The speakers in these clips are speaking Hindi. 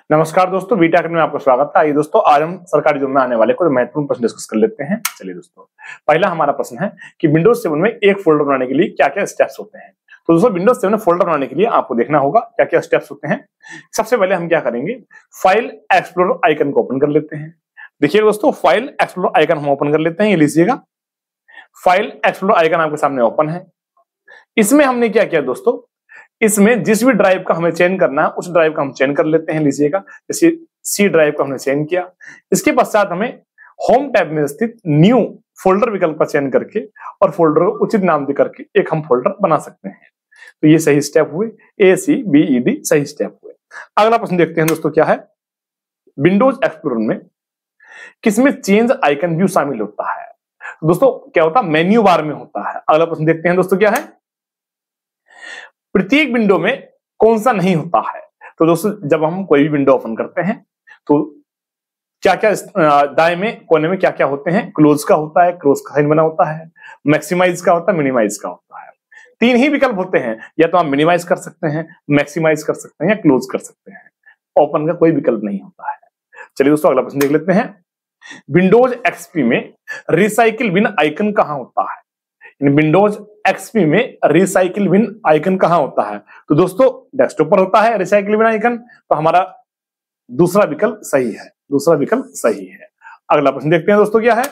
नमस्कार दोस्तों, बीटा अकेडमी में आपका स्वागत है। आइए दोस्तों, आज हम सरकारी जॉब में आने वाले कुछ महत्वपूर्ण प्रश्न डिस्कस कर लेते हैं। चलिए दोस्तों, पहला हमारा प्रश्न है कि विंडोज 7 में एक फोल्डर बनाने के लिए क्या क्या स्टेप्स होते हैं। तो दोस्तों, विंडोज 7 में फोल्डर बनाने के लिए आपको देखना होगा क्या क्या स्टेप्स होते हैं। सबसे पहले हम क्या करेंगे, फाइल एक्सप्लोरर आइकन को ओपन कर लेते हैं। देखिए दोस्तों, फाइल एक्सप्लोरर आइकन हम ओपन कर लेते हैं। ये लीजिएगा, फाइल एक्सप्लोरर आइकन आपके सामने ओपन है। इसमें हमने क्या किया दोस्तों, इसमें जिस भी ड्राइव का हमें चयन करना है उस ड्राइव का हम चयन कर लेते हैं। लीजिएगा, जैसे सी ड्राइव का हमने चयन किया। इसके पश्चात हमें होम टैब में स्थित न्यू फोल्डर विकल्प का चयन करके और फोल्डर को उचित नाम दे करके एक हम फोल्डर बना सकते हैं। तो ये सही स्टेप हुए, ACBED सही स्टेप हुए। अगला प्रश्न देखते हैं दोस्तों, क्या है, विंडोज एक्सप्लोरर में किसमें चेंज आइकन व्यू शामिल होता है। दोस्तों क्या होता है, मेन्यू बार में होता है। अगला प्रश्न देखते हैं दोस्तों, क्या है, प्रत्येक विंडो में कौन सा नहीं होता है। तो दोस्तों, जब हम कोई भी विंडो ओपन करते हैं तो क्या क्या दाएं में कोने में क्या क्या होते हैं, क्लोज का होता है, क्लोज का साइन बना होता है, मैक्सिमाइज का होता है, मिनिमाइज का होता है। तीन ही विकल्प होते हैं, या तो आप मिनिमाइज कर सकते हैं, मैक्सिमाइज कर सकते हैं या क्लोज कर सकते हैं। ओपन का कोई विकल्प नहीं होता है। चलिए दोस्तों, अगला प्रश्न देख लेते हैं, विंडोज एक्सपी में रिसाइकिल बिन आइकन कहां होता है। विंडोज एक्सपी में रिसाइकिल बिन आइकन कहां होता है। तो दोस्तों, डेस्कटॉप पर होता है रिसाइकिल बिन आइकन। तो हमारा दूसरा विकल्प सही है, दूसरा विकल्प सही है। अगला प्रश्न देखते हैं दोस्तों, क्या है,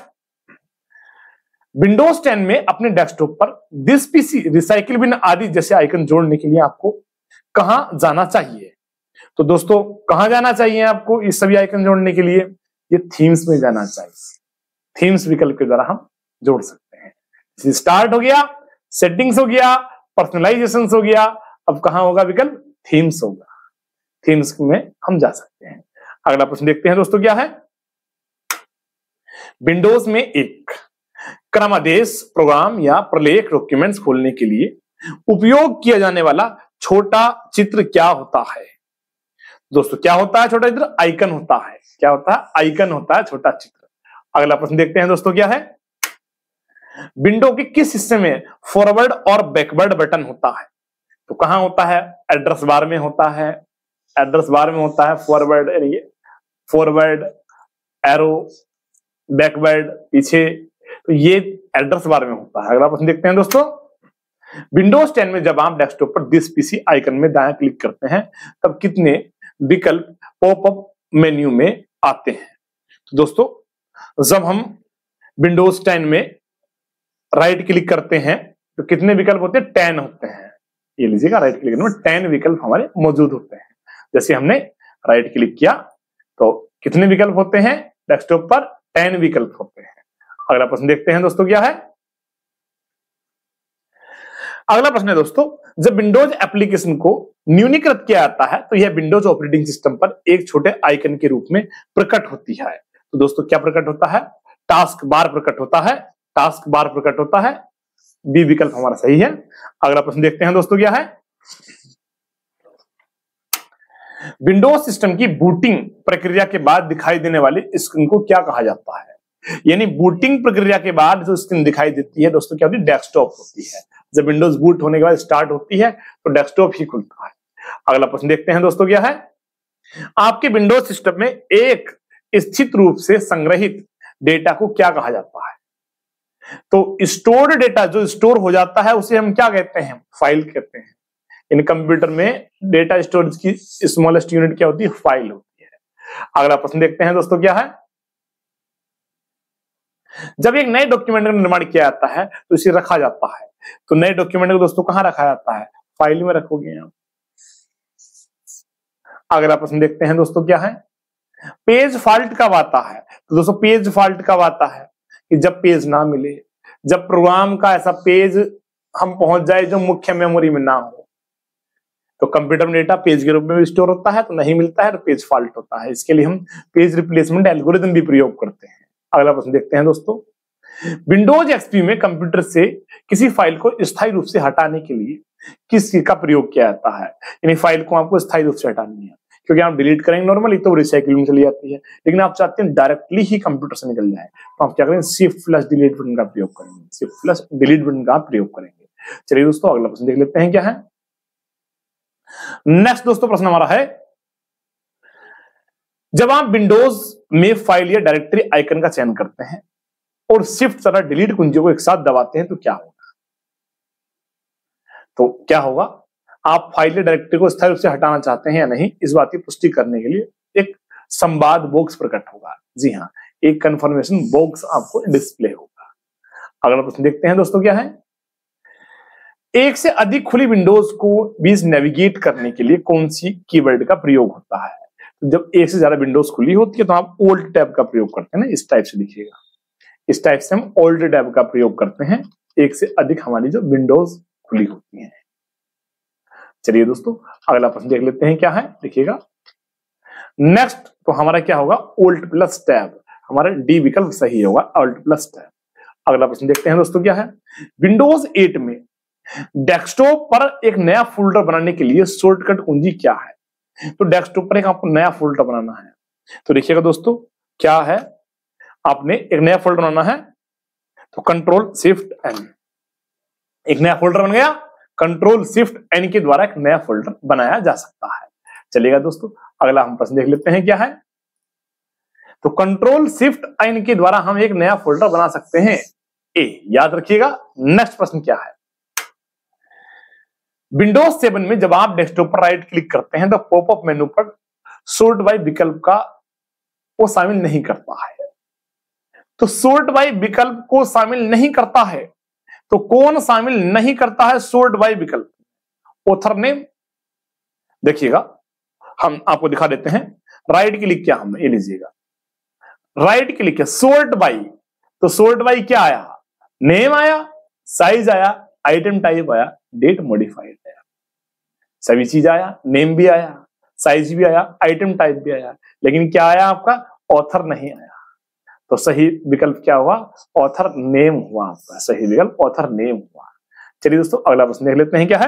विंडोज 10 में अपने डेस्कटॉप पर दिस पीसी, रिसाइकिल बिन आदि जैसे आइकन जोड़ने के लिए आपको कहां जाना चाहिए। तो दोस्तों, कहां जाना चाहिए आपको ये सभी आइकन जोड़ने के लिए, ये थीम्स में जाना चाहिए। थीम्स विकल्प के द्वारा हम जोड़ सकते हैं। स्टार्ट हो गया, सेटिंग्स हो गया, पर्सनलाइजेशन हो गया, अब कहां होगा विकल्प, थीम्स होगा। थीम्स में हम जा सकते हैं। अगला प्रश्न देखते हैं दोस्तों, क्या है, विंडोज में एक क्रमादेश प्रोग्राम या प्रलेख डॉक्यूमेंट्स खोलने के लिए उपयोग किया जाने वाला छोटा चित्र क्या होता है। दोस्तों, क्या होता है छोटा चित्र, आइकन होता है। क्या होता है, आइकन होता है छोटा चित्र। अगला प्रश्न देखते हैं दोस्तों, क्या है, विंडो के किस हिस्से में फॉरवर्ड और बैकवर्ड बटन होता है। तो कहां होता है, एड्रेस बार में होता है। एड्रेस बार में होता है फॉरवर्ड, फॉरवर्ड, एरो, बैकवर्ड, पीछे। तो ये एड्रेस बार में होता है। अगला प्रश्न देखते हैं दोस्तों, विंडोज 10 में जब आप डेस्कटॉप पर दिस पीसी आइकन में दायां क्लिक करते हैं तब कितने विकल्प पॉपअप मेन्यू में आते हैं। तो दोस्तों, जब हम विंडोज 10 में राइट क्लिक करते हैं तो कितने विकल्प होते हैं, 10 होते हैं। ये लीजिएगा, राइट क्लिक करने में 10 विकल्प हमारे मौजूद होते हैं। जैसे हमने राइट क्लिक किया तो कितने विकल्प होते हैं डेस्कटॉप पर, 10 विकल्प होते हैं। अगला प्रश्न देखते हैं दोस्तों, क्या है, अगला प्रश्न है दोस्तों, जब विंडोज एप्लीकेशन को न्यूनीकृत किया जाता है तो यह विंडोज ऑपरेटिंग सिस्टम पर एक छोटे आइकन के रूप में प्रकट होती है। तो दोस्तों, क्या प्रकट होता है, टास्क बार प्रकट होता है। टास्क बार प्रकट होता है, बी विकल्प हमारा सही है। अगला प्रश्न देखते हैं दोस्तों, क्या है, विंडोज सिस्टम की बूटिंग प्रक्रिया के बाद दिखाई देने वाली स्क्रीन को क्या कहा जाता है। यानी बूटिंग प्रक्रिया के बाद जो स्क्रीन दिखाई देती है दोस्तों, क्या होती है, डेस्कटॉप होती है। जब विंडोज बूट होने के बाद स्टार्ट होती है तो डेस्कटॉप ही खुलता है। अगला प्रश्न देखते हैं दोस्तों, क्या है, आपके विंडोज सिस्टम में एक स्थित रूप से संग्रहित डेटा को क्या कहा जाता है। तो स्टोर्ड डेटा जो स्टोर हो जाता है उसे हम क्या कहते हैं, फाइल कहते हैं। इन कंप्यूटर में डेटा स्टोरेज की स्मॉलेस्ट यूनिट क्या होती है, फाइल होती है। अगला प्रश्न देखते हैं दोस्तों, क्या है, जब एक नए डॉक्यूमेंट का निर्माण किया जाता है तो इसे रखा जाता है। तो नए डॉक्यूमेंट को दोस्तों कहां रखा जाता है, फाइल में रखोगे आप। अगला प्रश्न देखते हैं दोस्तों, क्या है, पेज फॉल्ट कब आता है। तो दोस्तों, पेज फॉल्ट कब आता है कि जब पेज ना मिले, जब प्रोग्राम का ऐसा पेज हम पहुंच जाए जो मुख्य मेमोरी में ना हो। तो कंप्यूटर में डेटा पेज के रूप में भी स्टोर होता है, तो नहीं मिलता है तो पेज फॉल्ट होता है। इसके लिए हम पेज रिप्लेसमेंट एल्गोरिथम भी प्रयोग करते हैं। अगला प्रश्न देखते हैं दोस्तों, विंडोज एक्सपी में कंप्यूटर से किसी फाइल को स्थायी रूप से हटाने के लिए किस चीज का प्रयोग किया जाता है। यानी फाइल को आपको स्थायी रूप से हटानी है, क्योंकि आप डिलीट करेंगे नॉर्मली तो रिसाइकिल में चली जाती है, लेकिन आप चाहते हैं डायरेक्टली ही कंप्यूटर से निकल जाए, तो आप क्या करेंगे, शिफ्ट+ डिलीट बटन का प्रयोग करेंगे। शिफ्ट+ डिलीट बटन का प्रयोग करेंगे। चलिए दोस्तों, अगला प्रश्न देख लेते हैं, क्या है, नेक्स्ट दोस्तों प्रश्न हमारा है, जब आप विंडोज में फाइल या डायरेक्टरी आइकन का चयन करते हैं और शिफ्ट तथा डिलीट कुंजियों को एक साथ दबाते हैं तो क्या होगा? तो क्या होगा? आप फाइल या डायरेक्टरी को स्थायी रूप से हटाना चाहते हैं या नहीं, इस बात की पुष्टि करने के लिए एक संवाद बॉक्स प्रकट होगा। जी हाँ, एक कंफर्मेशन बॉक्स आपको डिस्प्ले होगा। अगला प्रश्न देखते हैं दोस्तों, क्या है? एक से अधिक खुली विंडोज को बीच नेविगेट करने के लिए कौन सी कीवर्ड का प्रयोग होता है? तो जब एक से ज्यादा विंडोज खुली होती है तो आप ओल्ड टैब का प्रयोग करते हैं ना, इस टाइप से लिखिएगा। इस टाइप से हम ओल्ड टैब का प्रयोग करते हैं एक से अधिक हमारी जो विंडोज खुली होती हैं। चलिए दोस्तों, अगला प्रश्न देख लेते हैं, क्या है? देखिएगा नेक्स्ट, तो हमारा क्या होगा? Alt plus tab. हमारा डी विकल्प सही होगा, ओल्ट प्लस टैब। अगला प्रश्न देखते हैं दोस्तों, क्या है? विंडोज 8 में डेस्कटॉप पर एक नया फोल्डर बनाने के लिए शॉर्टकट कुंजी क्या है? तो डेस्कटॉप पर एक आपको नया फोल्डर बनाना है, तो देखिएगा दोस्तों, क्या है? आपने एक नया फोल्डर बनाना है तो कंट्रोल शिफ्ट एन, एक नया फोल्डर बन गया। कंट्रोल शिफ्ट एन के द्वारा एक नया फोल्डर बनाया जा सकता है। चलिएगा दोस्तों, अगला हम प्रश्न देख लेते हैं, क्या है? तो कंट्रोल शिफ्ट एन के द्वारा हम एक नया फोल्डर बना सकते हैं, ए, याद रखिएगा। नेक्स्ट प्रश्न क्या है? विंडोज 7 में जब आप डेस्कटॉप पर राइट क्लिक करते हैं तो पॉपअप मेनू पर सॉर्ट बाय विकल्प का वो शामिल नहीं करता है। तो सॉर्ट बाय विकल्प को शामिल नहीं करता है, तो कौन शामिल नहीं करता है सॉर्ट बाय विकल्प? Author name. देखिएगा, हम आपको दिखा देते हैं। राइट क्लिक किया हमने, ये लीजिएगा, राइट क्लिक किया, सॉर्ट बाय, तो सॉर्ट बाय क्या आया? नेम आया, साइज आया, आइटम टाइप आया, डेट मॉडिफाइड आया, सभी चीज आया, नेम भी आया, साइज भी आया, आइटम टाइप भी आया, लेकिन क्या आया आपका? ऑथर नहीं आया। तो सही विकल्प क्या हुआ? ऑथर नेम हुआ आपका, सही विकल्प ऑथर नेम हुआ। चलिए दोस्तों, अगला प्रश्न देख लेते हैं, क्या है?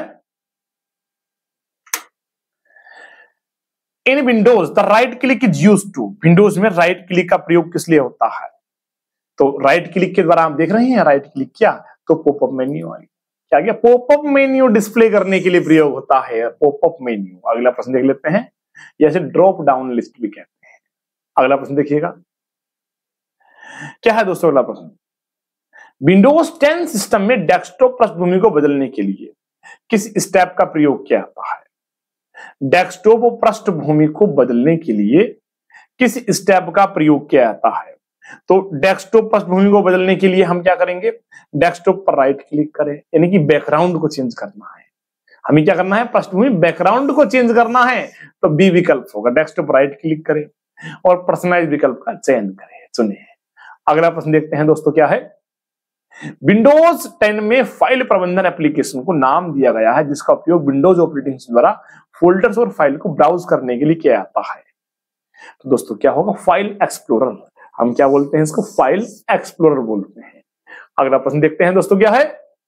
In Windows the right click is used to. Windows में राइट क्लिक का प्रयोग किस लिए होता है? तो राइट क्लिक के द्वारा आप देख रहे हैं, राइट क्लिक किया तो पॉपअप मेन्यू आ गया। क्या गया? पॉपअप मेन्यू डिस्प्ले करने के लिए प्रयोग होता है, पॉपअप मेन्यू। अगला प्रश्न देख लेते हैं, जैसे ड्रॉप डाउन लिस्ट भी कहते हैं। अगला प्रश्न देखिएगा, क्या है दोस्तों? अगला प्रश्न, विंडोज 10 सिस्टम में डेस्कटॉप पृष्ठभूमि को बदलने के लिए किस स्टेप का प्रयोग किया जाता है? डेस्कटॉप पृष्ठभूमि को बदलने के लिए किस स्टेप का प्रयोग किया जाता है? तो डेस्कटॉप पृष्ठभूमि को बदलने के लिए हम क्या करेंगे? डेस्कटॉप पर राइट क्लिक करें, यानी कि बैकग्राउंड को चेंज करना है। हमें क्या करना है? पृष्ठभूमि बैकग्राउंड को चेंज करना है, तो बी विकल्प होगा। डेस्कटॉप पर राइट क्लिक करें और पर्सनलाइज विकल्प का चयन करें, चुने। अगला प्रश्न देखते हैं दोस्तों, क्या है? विंडोज 10 में फाइल प्रबंधन एप्लीकेशन को नाम दिया गया है जिसका उपयोग विंडोज ऑपरेटिंग सिस्टम द्वारा फोल्डर्स और फाइल को ब्राउज करने के लिए किया जाता है। तो दोस्तों क्या होगा? File explorer. हम क्या बोलते हैं इसको? फाइल एक्सप्लोरर बोलते हैं। अगला प्रश्न देखते हैं दोस्तों, क्या है?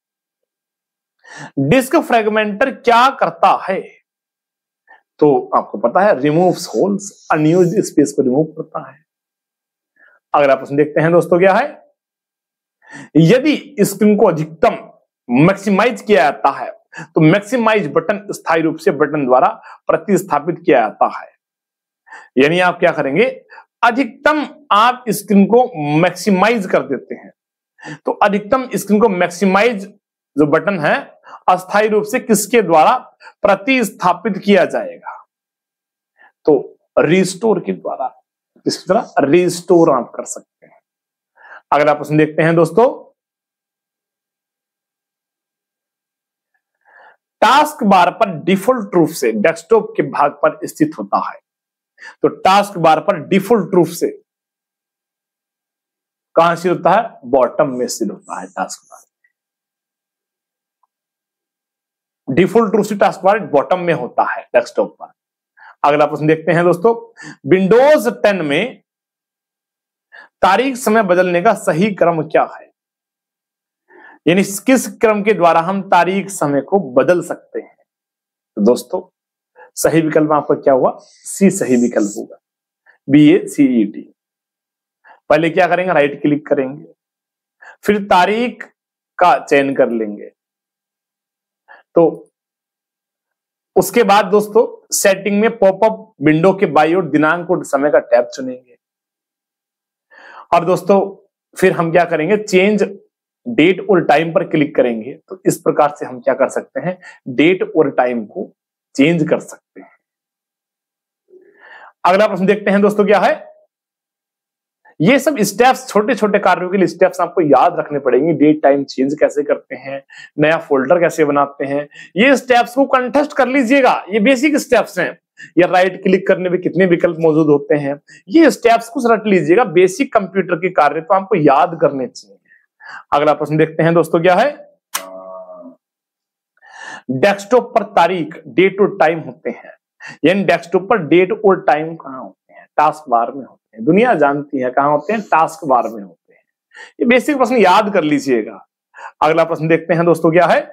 डिस्क फ्रेगमेंटर क्या करता है? तो आपको पता है, रिमूव्स होल्स, अनयूज्ड स्पेस को रिमूव करता है। अगला प्रश्न देखते हैं दोस्तों, क्या है? यदि स्क्रीन को अधिकतम मैक्सिमाइज किया जाता है तो मैक्सिमाइज बटन स्थायी रूप से बटन द्वारा प्रतिस्थापित किया जाता है। यानी आप क्या करेंगे? अधिकतम आप स्क्रीन को मैक्सिमाइज कर देते हैं, तो अधिकतम स्क्रीन को मैक्सिमाइज जो बटन है अस्थायी रूप से किसके द्वारा प्रतिस्थापित किया जाएगा? तो रिस्टोर के द्वारा। किसकी तरह? रिस्टोर आप कर सकते हैं। अगला प्रश्न देखते हैं दोस्तों, टास्क बार पर डिफॉल्ट रूप से डेस्कटॉप के भाग पर स्थित होता है। तो टास्क बार पर डिफॉल्ट रूप से कहां स्थित होता है? बॉटम में स्थित होता है टास्क बार। डिफॉल्ट रूप से टास्क बार बॉटम में होता है डेस्कटॉप पर। अगला प्रश्न देखते हैं दोस्तों, विंडोज 10 में तारीख समय बदलने का सही क्रम क्या है? यानी किस क्रम के द्वारा हम तारीख समय को बदल सकते हैं? तो दोस्तों सही विकल्प आपका क्या हुआ? सी सही विकल्प होगा, BACET। पहले क्या करेंगे? राइट क्लिक करेंगे, फिर तारीख का चयन कर लेंगे, तो उसके बाद दोस्तों सेटिंग में पॉपअप विंडो के बाईं ओर दिनांक और समय का टैब चुनेंगे। और दोस्तों फिर हम क्या करेंगे, चेंज डेट और टाइम पर क्लिक करेंगे। तो इस प्रकार से हम क्या कर सकते हैं, डेट और टाइम को चेंज कर सकते हैं। अगला प्रश्न देखते हैं दोस्तों, क्या है, ये सब स्टेप्स, छोटे छोटे कार्यों के लिए स्टेप्स आपको याद रखने पड़ेंगे। डेट टाइम चेंज कैसे करते हैं, नया फोल्डर कैसे बनाते हैं, ये स्टेप्स को कंठस्थ कर लीजिएगा। ये बेसिक स्टेप्स हैं। या राइट क्लिक करने में कितने विकल्प मौजूद होते हैं, ये स्टेप्स को रट लीजिएगा। बेसिक कंप्यूटर के कार्य तो आपको याद करने चाहिए। अगला प्रश्न देखते हैं दोस्तों, क्या है, डेस्कटॉप पर तारीख, डेट और टाइम होते हैं, यानी डेस्कटॉप पर डेट और टाइम कहां होते हैं, टास्क बार में होते हैं। दुनिया जानती है कहां होते हैं, टास्क बार में होते हैं। ये बेसिक प्रश्न याद कर लीजिएगा। अगला प्रश्न देखते हैं दोस्तों, क्या है,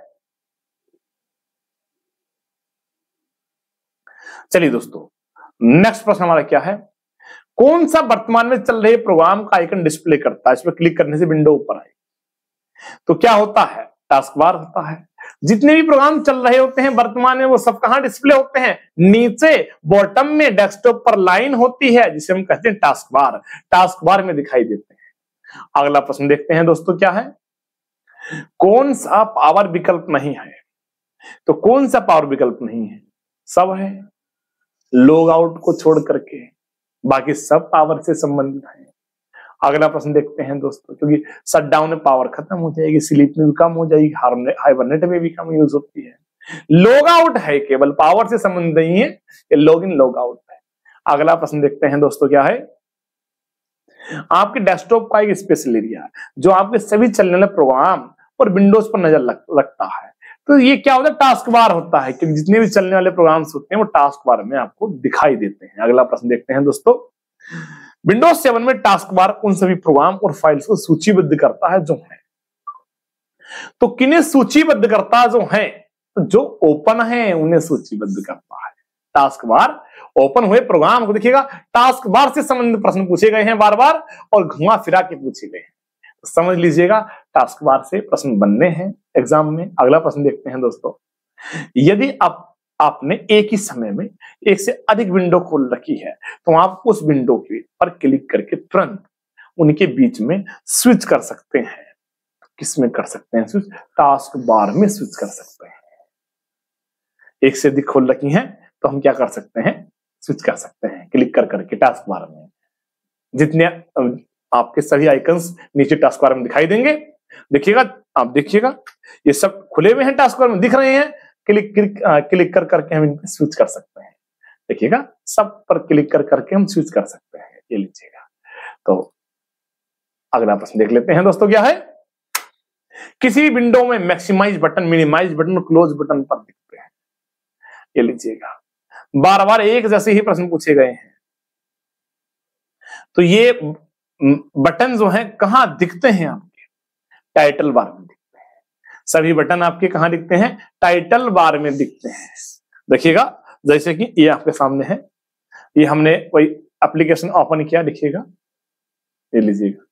चलिए दोस्तों नेक्स्ट प्रश्न हमारा क्या है, कौन सा वर्तमान में चल रहे प्रोग्राम का आइकन डिस्प्ले करता है। इस पर क्लिक करने से विंडो ऊपर आएगी। तो क्या होता है, टास्क बार होता है। जितने भी प्रोग्राम चल रहे होते हैं वर्तमान में, वो सब कहां डिस्प्ले होते हैं, नीचे बॉटम में डेस्कटॉप पर लाइन होती है जिसे हम कहते हैं टास्क बार। टास्क बार में दिखाई देते हैं। अगला प्रश्न देखते हैं दोस्तों, क्या है, कौन सा पावर विकल्प नहीं है। तो कौन सा पावर विकल्प नहीं है, सब है, लॉग आउट को छोड़ करके बाकी सब पावर से संबंधित है। अगला प्रश्न देखते हैं दोस्तों, क्योंकि शटडाउन में पावर खत्म हो जाएगी, स्लीप में भी कम हो जाएगी, हाइबरनेट में भी कम यूज होती है। लॉग आउट है, केवल पावर से संबंध नहीं है, ये लॉग इन लॉग आउट है। अगला प्रश्न देखते हैं दोस्तों, क्या है, आपके डेस्कटॉप का एक स्पेशल एरिया जो आपके सभी चलने वाले प्रोग्राम और विंडोज पर नजर रखता है। तो ये क्या होता है, टास्क बार होता है, क्योंकि जितने भी चलने वाले प्रोग्राम्स होते हैं वो टास्क बार में आपको दिखाई देते हैं। अगला प्रश्न देखते हैं दोस्तों, विंडोज 7 में टास्क बार उन सभी प्रोग्राम और फाइल्स को सूचीबद्ध करता है जो है। तो किन्हें सूचीबद्ध करता है, जो है, तो जो ओपन है उन्हें सूचीबद्ध करता है। टास्क बार ओपन हुए प्रोग्राम को देखिएगा, टास्क बार से संबंधित प्रश्न पूछे गए हैं बार बार और घुमा फिरा के पूछे गए हैं। तो समझ लीजिएगा टास्क बार से प्रश्न बनने हैं एग्जाम में। अगला प्रश्न देखते हैं दोस्तों, यदि आपने एक ही समय में एक से अधिक विंडो खोल रखी है तो आप उस विंडो के पर क्लिक करके तुरंत उनके बीच में स्विच कर सकते हैं। किस में कर सकते हैं स्विच, टास्क बार में स्विच कर सकते हैं। एक से अधिक खोल रखी हैं तो हम क्या कर सकते हैं, स्विच कर सकते हैं क्लिक कर करके टास्क बार में। जितने आपके सभी आइकन्स नीचे टास्क बार में दिखाई देंगे, देखिएगा, आप देखिएगा ये सब खुले हुए हैं, टास्क बार में दिख रहे हैं। क्लिक कर करके हम इन पे स्विच कर सकते हैं। देखिएगा सब पर क्लिक कर करके हम स्विच कर सकते हैं। ये लीजिएगा। तो अगला प्रश्न देख लेते हैं दोस्तों, क्या है, किसी विंडो में मैक्सिमाइज बटन, मिनिमाइज बटन और क्लोज बटन पर दिखते हैं। ये लीजिएगा, बार बार एक जैसे ही प्रश्न पूछे गए हैं। तो ये बटन जो है कहां दिखते हैं, आपके टाइटल बार में दिखते हैं। सभी बटन आपके कहां दिखते हैं, टाइटल बार में दिखते हैं। देखिएगा, जैसे कि ये आपके सामने है, ये हमने कोई एप्लीकेशन ओपन किया, देखिएगा, ये लीजिएगा,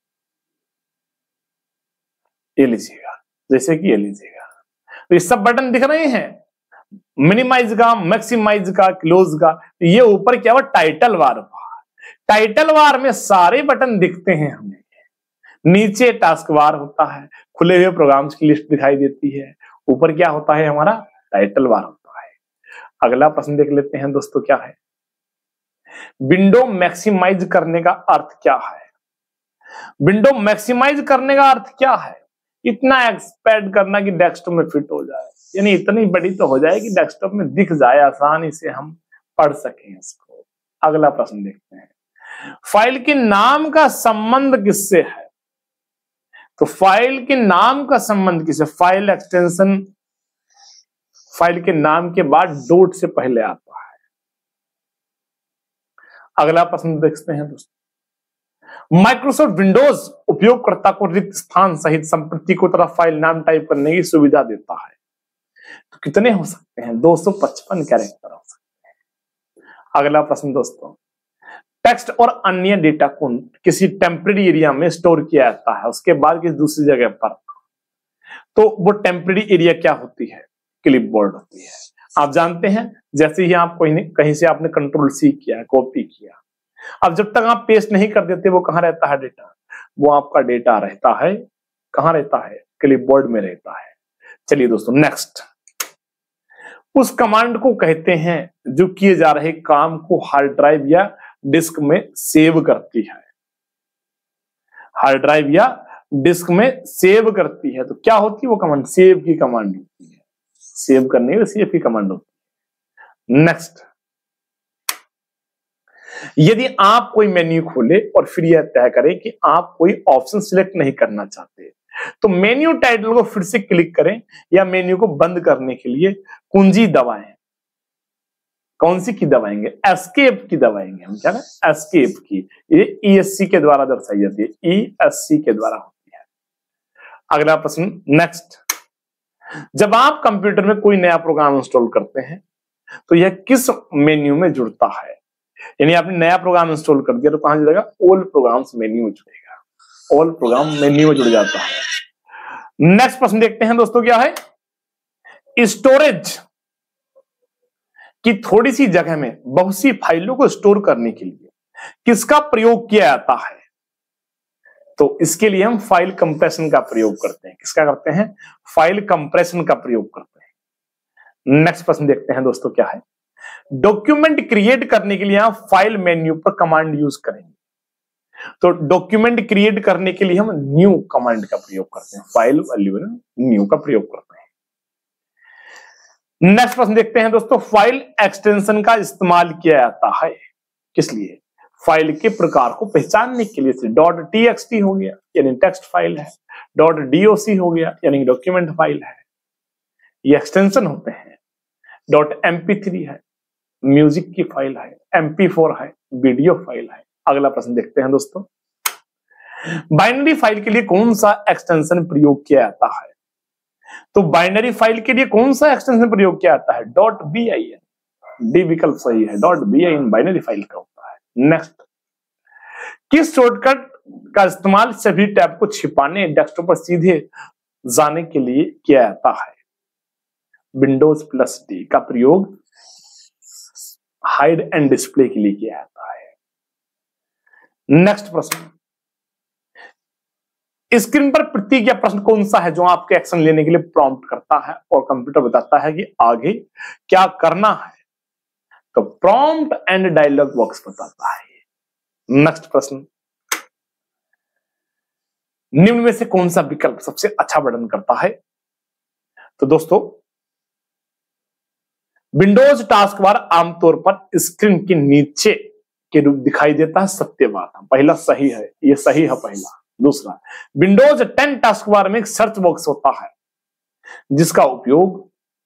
ये लीजिएगा, जैसे कि ये लीजिएगा, तो ये सब बटन दिख रहे हैं, मिनिमाइज का, मैक्सिमाइज का, क्लोज का। ये ऊपर क्या हुआ, टाइटल बार। टाइटल बार में सारे बटन दिखते हैं हमें। नीचे टास्क बार होता है, खुले हुए प्रोग्राम्स की लिस्ट दिखाई देती है। ऊपर क्या होता है, हमारा टाइटल बार होता है। अगला प्रश्न देख लेते हैं दोस्तों, क्या है, विंडो मैक्सिमाइज करने का अर्थ क्या है। विंडो मैक्सिमाइज करने का अर्थ क्या है, इतना एक्सपेंड करना कि डेस्कटॉप में फिट हो जाए, यानी इतनी बड़ी तो हो जाए कि डेस्कटॉप में दिख जाए, आसानी से हम पढ़ सकें इसको। अगला प्रश्न देखते हैं, फाइल के नाम का संबंध किससे है। तो फाइल के नाम का संबंध किससे, फाइल एक्सटेंशन फाइल के नाम के बाद डॉट से पहले आता है। अगला प्रश्न देखते हैं दोस्तों, माइक्रोसॉफ्ट विंडोज उपयोगकर्ता को रिक्त स्थान सहित संपत्ति को तरह फाइल नाम टाइप करने की सुविधा देता है। तो कितने हो सकते हैं, 255 कैरेक्टर हो सकते हैं। अगला प्रश्न दोस्तों, टेक्स्ट और अन्य डेटा को किसी टेम्परेरी एरिया में स्टोर किया जाता है, उसके बाद किसी दूसरी जगह पर, तो वो टेम्परेरी एरिया क्या होती है, क्लिपबोर्ड होती है। आप जानते हैं जैसे ही आप कहीं से आपने कंट्रोल सी किया, कॉपी किया, अब जब तक आप पेस्ट नहीं कर देते वो कहां रहता है डेटा, वो आपका डेटा रहता है, कहां रहता है, क्लिपबोर्ड में रहता है। चलिए दोस्तों नेक्स्ट, उस कमांड को कहते हैं जो किए जा रहे काम को हार्ड ड्राइव या डिस्क में सेव करती है। हार्ड ड्राइव या डिस्क में सेव करती है, तो क्या होती है वो कमांड? सेव की कमांड होती है। सेव करने की सेव की कमांड होती है। नेक्स्ट, यदि आप कोई मेन्यू खोले और फिर यह तय करें कि आप कोई ऑप्शन सिलेक्ट नहीं करना चाहते, तो मेन्यू टाइटल को फिर से क्लिक करें या मेन्यू को बंद करने के लिए कुंजी दबाएं। कौन सी की दबाएंगे? एस्केप की दबाएंगे हम। क्या है? एस्केप की। ये ESC के द्वारा दर्शाई जाती है, ESC के द्वारा होती है। अगला प्रश्न नेक्स्ट, जब आप कंप्यूटर में कोई नया प्रोग्राम इंस्टॉल करते हैं तो यह किस मेन्यू में जुड़ता है? यानी आपने नया प्रोग्राम इंस्टॉल कर दिया तो कहां जुड़ेगा? ऑल प्रोग्राम्स मेन्यू में जुड़ेगा। ऑल प्रोग्राम मेन्यू में जुड़ जाता है। नेक्स्ट प्रश्न देखते हैं दोस्तों, क्या है? स्टोरेज की थोड़ी सी जगह में बहुत सी फाइलों को स्टोर करने के लिए किसका प्रयोग किया जाता है? तो इसके लिए हम फाइल कंप्रेशन का प्रयोग करते हैं। किसका करते हैं? फाइल कंप्रेशन का प्रयोग करते हैं। नेक्स्ट प्रश्न देखते हैं दोस्तों, क्या है? डॉक्यूमेंट क्रिएट करने के लिए आप फाइल मेन्यू पर कमांड यूज करेंगे। तो डॉक्यूमेंट क्रिएट करने के लिए हम न्यू कमांड का प्रयोग करते हैं। फाइल वैल्यू न्यू का प्रयोग करते हैं। नेक्स्ट प्रश्न देखते हैं दोस्तों, फाइल एक्सटेंशन का इस्तेमाल किया जाता है किस लिए? फाइल के प्रकार को पहचानने के लिए। .txt हो गया यानी टेक्स्ट फाइल है, .doc हो गया यानी डॉक्यूमेंट फाइल है, ये एक्सटेंशन होते हैं। .mp3 है, म्यूजिक की फाइल है, MP4 है, वीडियो फाइल है। अगला प्रश्न देखते हैं दोस्तों, बाइनरी फाइल के लिए कौन सा एक्सटेंशन प्रयोग किया जाता है? तो बाइनरी फाइल के लिए कौन सा एक्सटेंशन प्रयोग किया जाता है? .bin। डी विकल्प सही है, .bin बाइनरी फाइल का होता है। नेक्स्ट, किस शॉर्टकट का इस्तेमाल सभी टैब को छिपाने, डेस्कटॉप पर सीधे जाने के लिए किया जाता है? Windows+D का प्रयोग हाइड एंड डिस्प्ले के लिए किया जाता है। नेक्स्ट प्रश्न, स्क्रीन पर प्रतीक या प्रश्न कौन सा है जो आपके एक्शन लेने के लिए प्रॉम्प्ट करता है और कंप्यूटर बताता है कि आगे क्या करना है? तो प्रॉम्प्ट एंड डायलॉग बॉक्स बताता है। नेक्स्ट प्रश्न, निम्न में से कौन सा विकल्प सबसे अच्छा वर्णन करता है? तो दोस्तों, विंडोज टास्क बार आमतौर पर स्क्रीन के नीचे के रूप दिखाई देता है। सत्य बात है, पहला सही है, ये सही है पहला। दूसरा, विंडोज 10 टास्क बार में एक सर्च बॉक्स होता है जिसका उपयोग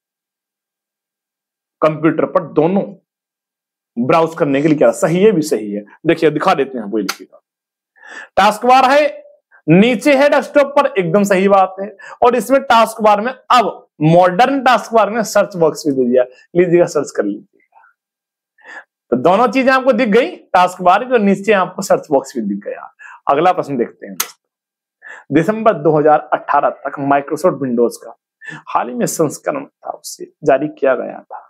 कंप्यूटर पर दोनों ब्राउज करने के लिए किया। सही है, भी सही है। देखिए दिखा देते हैं, वही लिखिएगा। टास्क बार है, नीचे है डेस्कटॉप पर, एकदम सही बात है। और इसमें टास्क बार में अब मॉडर्न टास्क बार में सर्च बॉक्स भी दे दिया, लीजिएगा सर्च कर लीजिएगा। तो दोनों चीजें आपको दिख गई, टास्क बार की और नीचे आपको सर्च बॉक्स भी दिख गया। अगला प्रश्न देखते हैं दोस्तों, दिसंबर 2018 तक माइक्रोसॉफ्ट विंडोज का हाल ही में संस्करण था, उसे जारी किया गया था।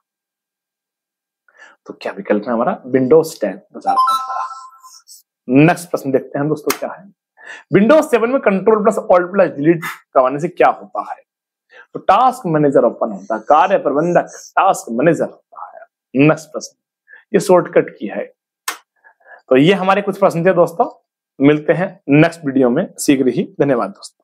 तो क्या विकल्प है हमारा? विंडोज 10 2015। नेक्स्ट प्रश्न देखते हैं दोस्तों, क्या है? विंडोज 7 में Ctrl+Alt+Delete करवाने से क्या होता है? तो टास्क मैनेजर ओपन होता है, कार्य प्रबंधक टास्क मैनेजर होता है। नेक्स्ट प्रश्न, ये शॉर्टकट की है। तो ये हमारे कुछ प्रश्न थे दोस्तों, मिलते हैं नेक्स्ट वीडियो में शीघ्र ही। धन्यवाद दोस्तों।